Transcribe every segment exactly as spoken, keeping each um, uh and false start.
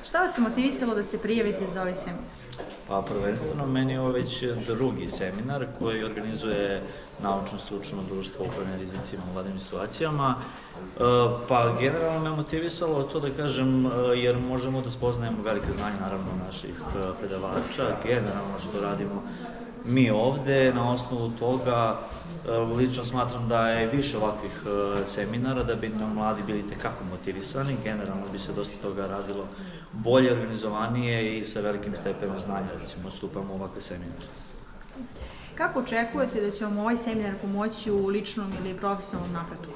Šta vas je motivisalo da se prijavite za ovaj seminar? Pa prvenstveno meni je ovo već drugi seminar koji organizuje Naučno-stručno društvo upravljanja rizicima u vanrednim situacijama. Pa generalno me motivisalo to da kažem jer možemo da spoznajemo velike znanje naravno naših predavača, generalno što radimo mi ovde. Na osnovu toga lično smatram da je više ovakvih seminara da bi nam mladi bili tekako motivisani. Generalno bi se dosta toga radilo bolje, organizovanije i sa velikim stepenom znanja, recimo, stupamo u ovakve seminare. Kako očekujete da će vam ovaj seminar pomoći u ličnom ili profesionalnom napretku?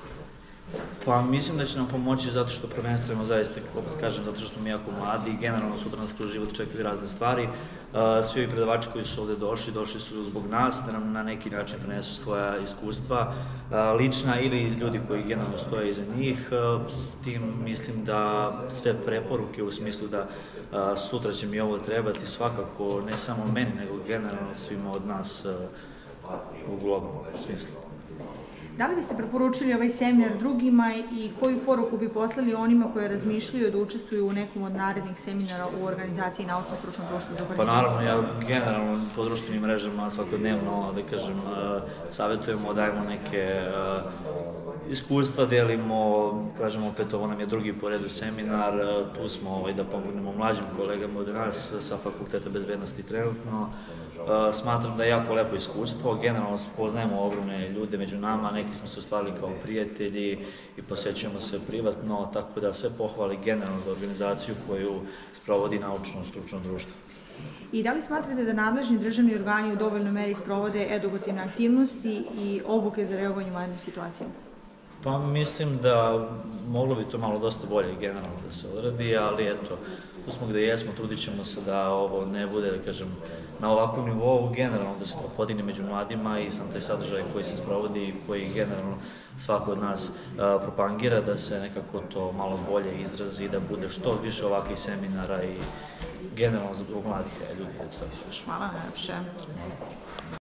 Pa mislim da će nam pomoći zato što prvenstveno zaista, opet kažem, zato što smo mi jako mladi i generalno sutra nas kroz život čekaju razne stvari. Svi ovi predavači koji su ovde došli, došli su zbog nas, da nam na neki način prenesu svoja iskustva, lična ili iz ljudi koji generalno stoje iza njih. S tim mislim da sve preporuke u smislu da sutra će mi ovo trebati svakako ne samo meni, nego generalno svima od nas u globalnom smislu. Da li biste preporučili ovaj seminar drugima i koju poruku bi poslali onima koji razmišljaju da učestvuju u nekom od narednih seminara u organizaciji Naučno-stručnog društva za upravljanje rizicima? Pa naravno, ja generalno po društvenim mrežama svakodnevno, da kažem, savjetujemo, dajemo neke iskustva, delimo, kažemo, opet ovo nam je drugi po redu seminar, tu smo da pomognemo mlađim kolegama od nas sa Fakulteta bezbednosti trenutno. Smatram da je jako lepo iskustvo, generalno poznajemo ogromne ljude među nama, neki smo se ostvarili kao prijatelji i posećujemo se privatno, tako da sve pohvali generalno za organizaciju koju sprovodi Naučno-stručno društvo. I da li smatrate da nadležni državni organi u dovoljnoj meri sprovode edukativne aktivnosti i obuke za reagovanje u vanrednim situacijama? Pa mislim da moglo bi to malo dosta bolje generalno da se odradi, ali eto, tu smo gde jesmo, trudit ćemo se da ovo ne bude, da kažem, na ovakvom nivou, generalno da se to podigne među mladima i sam taj sadržaj koji se sprovodi i koji generalno svako od nas propangira, da se nekako to malo bolje izrazi, da bude što više ovakvih seminara i generalno zbog mladih ljudi. Hvala najlepše.